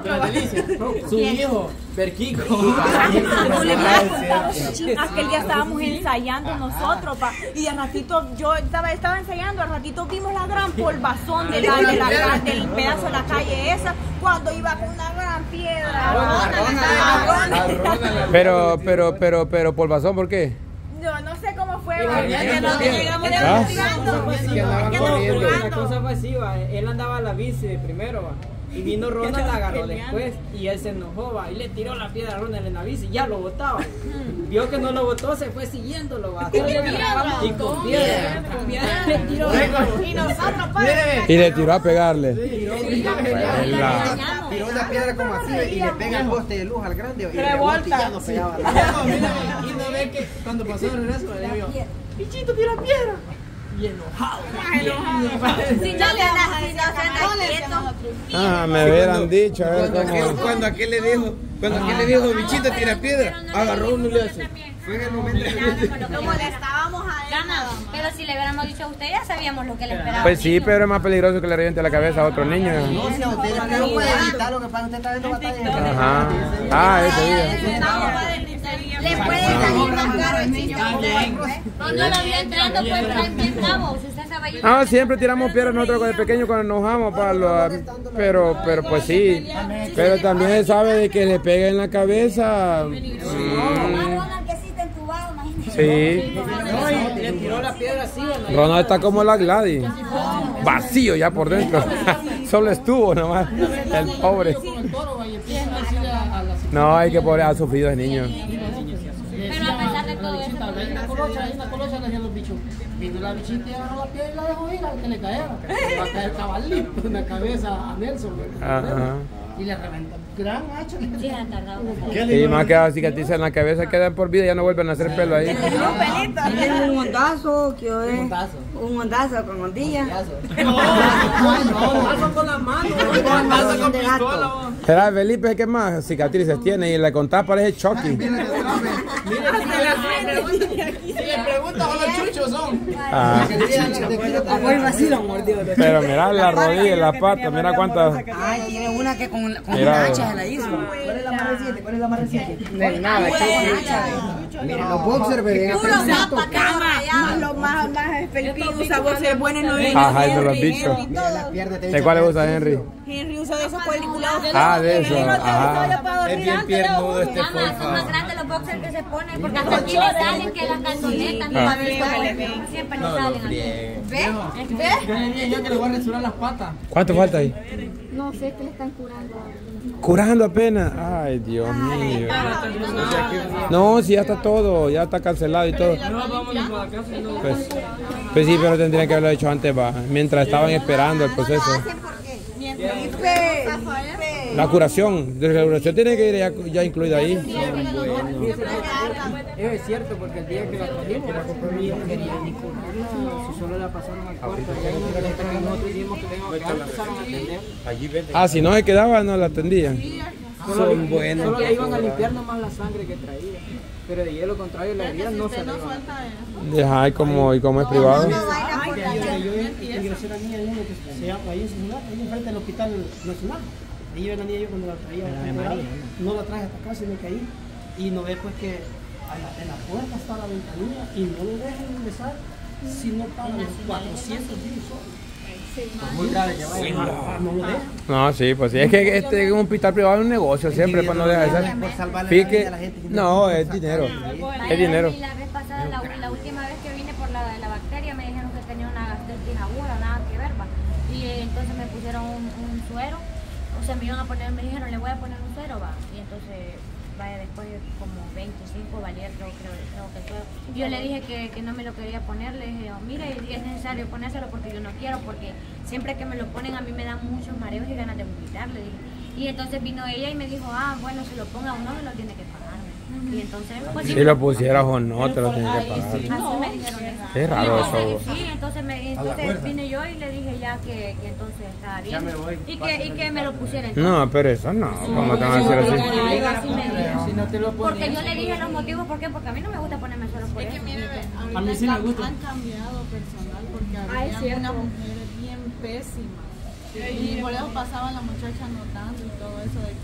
Su hijo, Berquico. Aquel día estábamos ensayando nosotros, y al ratito yo estaba ensayando, al ratito vimos la gran polvazón del pedazo de la calle esa, cuando iba con una gran piedra. Pero polvazón, ¿por qué? Yo no sé cómo fue. La cosa fue así, él andaba a la bici de primero, y vino Ronald, la agarró después y él se enojó y le tiró la piedra a Ronald en la bici, ya lo botaba. Vio que no lo botó, se fue siguiéndolo. Y con piedra. Le tiró. Y le tiró a pegarle. Tiró una piedra como así y le pega el poste de luz al grande. Y revolta. Y no ve que cuando pasó el regreso le digo, Bichito, tira piedra. Y enojado. Me hubieran dicho, a ver cómo. Cuando aquel le dijo, Bichito, tira piedra, agarró uno y le hace. Fue en el momento como le estábamos a él. Pero si le hubiéramos dicho a usted, ya sabíamos lo que le esperaba. Pues sí, pero es más peligroso que le reviente la cabeza a otro niño. No, si a usted no puede evitar, lo que pasa es que usted está viendo batalla. Ajá. Ese día. Le puede salir más caro el niño. Cuando lo vio entrando, pues bien cabo. Si usted sabe Ah, siempre tiramos piedras nosotros de pequeños cuando nos enojamos, pero pues sí. Pero también sabe de que le pega en la cabeza. Sí. Le tiró la piedra así. Ronald está como la Gladys. Vacío ya por dentro. Solo estuvo nomás. El pobre. No, hay que pobre, ha sufrido ese niño. Pero a pesar de todo eso. Hay una colocha le hacían los bichos. Vino la bichita y agarró la piedra y la dejó ir al que le cayera. Va a caer cabalito en la cabeza a Nelson. Y le reventó. Gran hacha. Sí, han tardado. Y más que cicatrices en la cabeza quedan por vida y ya no vuelven a hacer pelo ahí. Tiene un ondazo, un ondazo con ondilla. No, con la mano. Ondazo con pistola. Será Felipe, ¿qué más cicatrices tiene? Y le contás parece Chucky. Mira, si le preguntas, los chuchos son. Pero mira la rodilla y la pata, mira cuántas. Ay, tiene una que con una hacha se la hizo. ¿Cuál es la más reciente? ¿Cuál es la más reciente? No hay nada, Mira, los boxers ven Los más Felipe usa boxers buenos, no ven. Ajá, eso lo has dicho. ¿De cuáles usa Henry? Henry usa de esos cuadriculados. Ah, de eso. Ajá. Es bien piernudo este Son más grandes los boxers que se ponen, porque hasta aquí le salen que las canzonetas no han visto. Siempre le salen aquí. ¿Ves? Yo le dije yo que le voy a restaurar las patas. ¿Cuánto falta ahí? No sé, que le están curando. Curando apenas. Ay, Dios mío. No, si ya está todo, ya está cancelado y todo. Pues sí, pero tendrían que haberlo hecho antes, va, mientras estaban esperando el proceso. La curación, la curación tiene que ir ya incluida ahí. Es cierto, porque el día que la cogimos, mi hijo quería ni curarla, si solo la pasaron al cuarto, y ahí nosotros dijimos que empezaron a atender. Ah, si no se quedaba, no la atendían. Son buenos. Solo le iban a limpiar nomás la sangre que traía, pero de lo contrario la herida no se le Ajá, y como es privado. Yo ingresé a la niña en uno que se llama ahí en Ciudad, ahí enfrente del Hospital Nacional. Ahí iba la niña yo cuando la traía, no la traje hasta acá, sino que ahí, y no ve pues que en la puerta está la ventanilla y no lo dejan ingresar si no pagan los 400 soles. Muy grave que vaya, no lo dejan. No, sí, pues sí, es que este un hospital privado es un negocio siempre, para no dejar de ser. Fíjate, no, es dinero, es dinero. Y la vez pasada, la última vez que vine por la bacteria, me dijeron que tenía una gastritis aguda, nada que ver, va. Y entonces me pusieron un suero, o sea, me iban a poner, me dijeron, le voy a poner un suero, va. Y entonces, vaya, después de como 25 valía, creo que el suero. Yo le dije que no me lo quería poner, le dije, mire, es necesario ponérselo porque yo no quiero, porque siempre que me lo ponen a mí me dan muchos mareos y ganas de vomitar, le dije. Y entonces vino ella y me dijo, bueno, si lo ponga uno me lo tiene que pagar. Y entonces, pues, si lo pusieras o no, te lo tienes que pagar. Así me dijeron eso. Qué raro eso. Sí, entonces vine yo y le dije ya que entonces estaba bien. Y que me lo pusiera entonces. No, pero eso no, ¿cómo te van a decir así? Así me dijeron. Porque yo le dije los motivos, ¿por qué? Porque a mí no me gusta ponerme solo por eso. A mí sí me gusta. Han cambiado personal porque había unas mujeres bien pésimas. Y por eso pasaban las muchachas notando y todo eso de que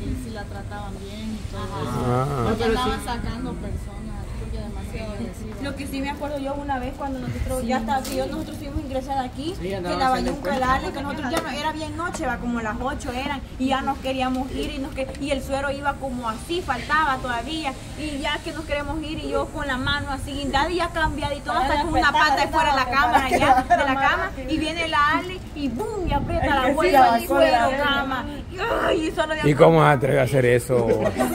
la trataban bien y todo Ah. eso. Porque andaban sacando personas, porque demasiado agresiva. Lo que sí me acuerdo yo una vez cuando nosotros ya estaba, que nosotros fuimos ingresados aquí, Sí, que andaban la haciendo Bayunca Dale, que nosotros ya no, era bien noche, va como las 8 eran, y ya nos queríamos ir y el suero iba como así, faltaba todavía, y ya que nos queremos ir y yo con la mano así guindada y ya cambiada y todo, hasta con una pata de fuera de la cámara ya, de la cama, y viene la Ale y boom, y aprieta la vuelta y suero, cama. Y solo ¿Y cómo se atreve a hacer eso?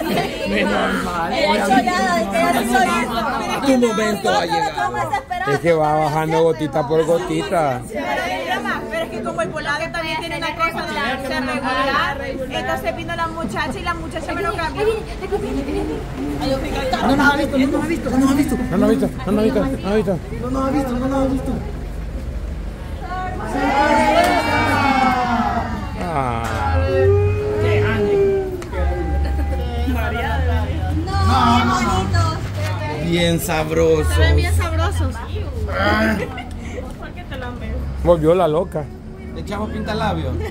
Tu momento ha llegado. Es que va bajando gotita por gotita. Pero es que como el volado también tiene una cosa de ser regular, entonces vino la muchacha y la muchacha me lo cambió. No nos ha visto, no nos ha visto, no nos ha visto. No nos ha visto, no nos ha visto, no nos ha visto. No nos ha visto, no nos ha visto. Ah. Bien sabroso. Se ven bien sabrosos. Volvió la loca. Le echamos pintalabios. Bien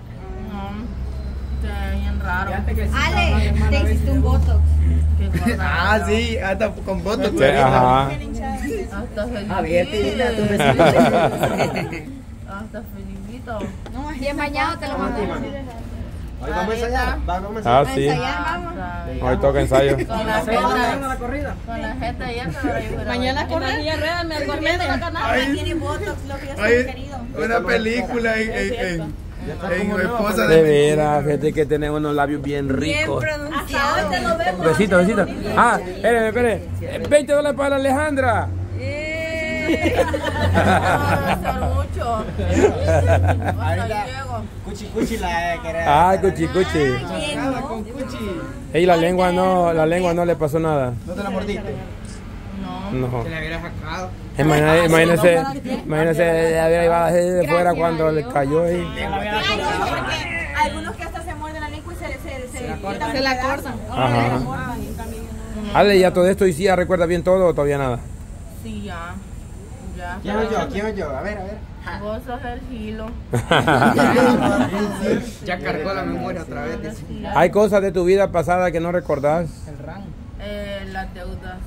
raro. Ale, te hiciste un botox. Ah, sí, hasta con votos. Sí, ajá. Hasta Felipito. Bien bañado te lo mando. Hoy vamos a ensayar, vamos a Ah, ensayar. sí. Ensayar, vamos. Hoy toca ensayo. Con la la corrida. jeta y eso. Mañana con la silla de ruedas me corriendo la canasta. Tiene botox, lo que yo soy querido. Una película en esposa De veras, fíjate que tiene unos labios bien ricos. Hasta hoy te lo vemos. Besito, besito. Ah, espere. $20 para Alejandra. Mucho. Cuchi cuchi la querer. Ah, cuchi, cuchi. Con cuchi. Y la lengua no le pasó nada. ¿No te la mordiste? No. Te la hubieras sacado. Imagínese, la hubiera llevado así de fuera cuando le cayó ahí. Porque algunos que hasta se muerden la lengua y se la cortan. Ajá. Ale, ya todo esto y sí, ya recuerda bien todo o todavía nada. Sí, ya. ¿Quién soy yo? ¿Quién soy yo? A ver. Vos sos el Gilo. Ya cargó la memoria otra vez. Hay cosas de tu vida pasada que no recordás. Las deudas.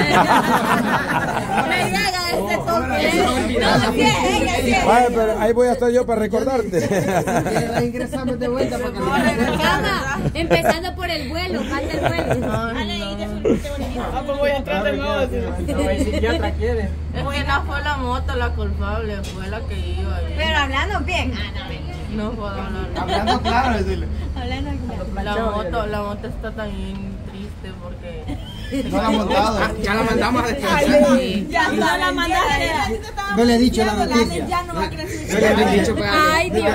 Me llega este toque. Vaya, pero ahí voy a estar yo para recordarte. Ingresamos de vuelta para que Cama, empezando por el vuelo, falta el vuelo. Pues voy a entrar de nuevo. el psiquiatra quiere. Es que no fue la moto la culpable, fue la que iba ahí. Pero hablando bien. No puedo hablar. Hablando claro, decirle. La moto está también triste porque No la ha montado. Ya la mandamos a descansar. Ya no la mandaste. No le he dicho la noticia. Ya no va a crecer. No le he dicho pues, Ay, Dios.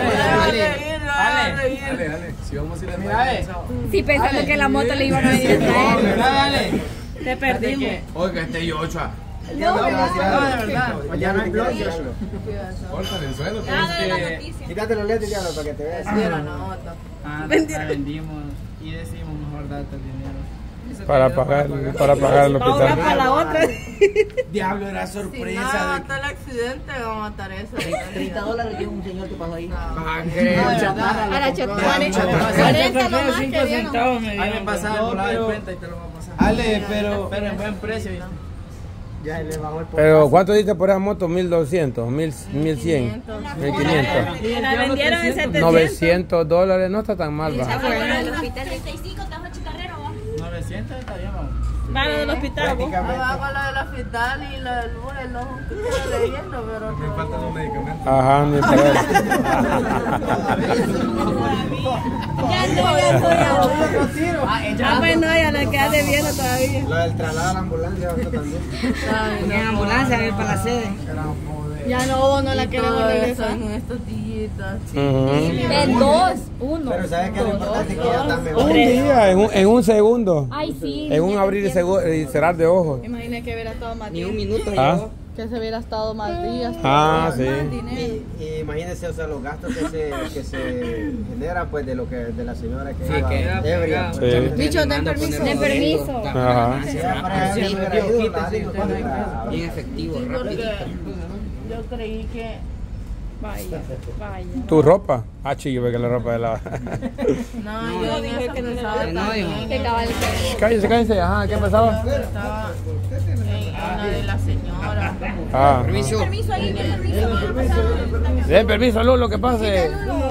Dale. Si vamos a ir a ver. Sí, pensando que la moto le iban a venir a traer. Dale. Te perdimos. Oiga, este Yochoa. Mañana hay blog. Corta en el suelo. Nada de la noticia. Quítate los lentes, diablo, para que te veas. de la nota. La vendimos y decimos mejor darte el dinero. Para pagar el hospital. Para la otra. Diablo, era Si sorpresa. nada mata el accidente, va a matar eso. $30 tiene un señor que pasó ahí. A la chatarra. 40 nomás que dieron. Ahí me pasaba por la de cuenta y te lo voy a pasar. Ale, pero en buen precio, ¿viste? Ya le bajó el Pero ¿cuánto diste por esa moto? 1200, 1100, 1500. La vendieron en 700. $900, no está tan mal, va. El hospital 35 te vas a chicarrero, ¿va? 900 está bien, vamos. Va del hospital, vos. Abajo la del hospital y la del vuelo, que estoy leyendo, pero me faltan los medicamentos. Ajá, ni para ver. Ah, pues no, ya le queda debiendo todavía. Lo del traslado a la ambulancia, otro también. En ambulancia, a ir para la sede. Ya no la queremos regresar. en estos días. En 2, 1. Pero ¿sabes qué? Lo importante es que ya están mejor. Un día, en un segundo. Ay, sí. En un abrir y cerrar de ojos. Imaginé que hubiera estado más días. ¿Ah? Que se hubiera estado más días. Ah, sí. Y imagínense, o sea, los gastos que se generan, pues, de lo que de la señora que iba que era ebria. Sí. Pues, Bicho, den permiso. Den permiso. Ajá. sea para ella, hubiera ido, la digo, Bien efectivo, Porque yo creí que Vaya. ¿Tu ropa? Ah, chico, que la ropa de la... No, yo dije que no estaba también. Cállense. Ajá, ¿qué pasaba? Estaba en una de las señoras. Ah. Permiso, ahí, permiso. Den permiso, Lulo, que pase.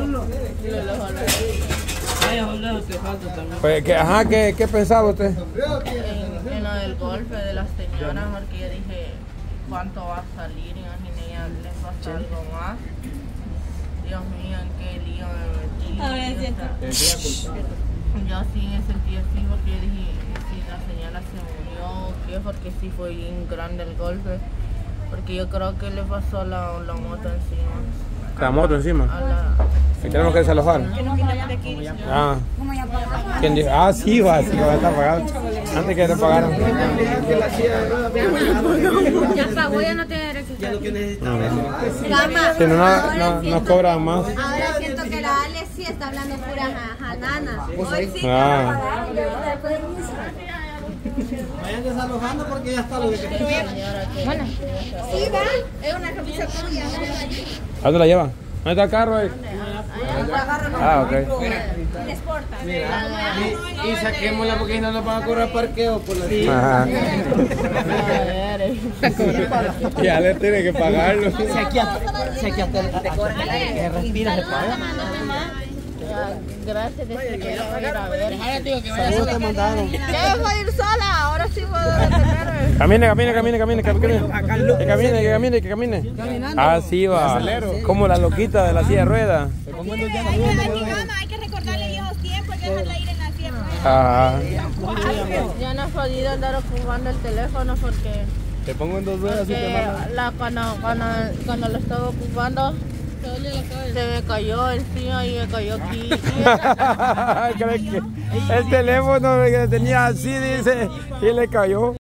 Pues, ¿qué pensaba usted? En lo del golpe de las señoras, porque yo dije, ¿cuánto va a salir? Imaginé, ya les pasa algo más. Dios mío, ¿en qué lío me metí? A ver, siento. Yo sí me sentí así porque dije, si la señora se murió, ¿qué? Porque sí fue bien grande el golpe. Porque yo creo que le pasó la moto encima. ¿La moto encima? ¿Y tenemos que desalojar? Ah. ¿Quién dijo? Ah, sí, va a estar pagado. Antes que te pagaran. Ya pagó, ya no tiene derecho. Ya lo que necesitaba. Si no, nos cobran más. Ahora siento que la Ale sí está hablando pura janana. Hoy sí. Vayan desalojando porque ya está lo de que... Bueno, sí, va. Es una camisa tuya. ¿A dónde la llevan? ¿Dónde está el carro ahí? Ah, ok. Y saquémosla porque si no nos van a cobrar parqueo por la Ajá. Ya le tiene que pagarlo. Si aquí hasta que respira se paga. Gracias, desde que yo voy a ir a ver. Saludos te mandaron. Ya voy a ir sola, ahora sí puedo detener. Que camine. Así va. Como la loquita de la silla de ruedas. Hay que recordarle viejos tiempos, hay que dejarla ir en la silla de ruedas. Ya no he podido andar ocupando el teléfono porque... Te pongo en 2 ruedas y te mando. Cuando lo estaba ocupando, se me cayó encima y me cayó aquí. El teléfono que tenía así, dice, y le cayó.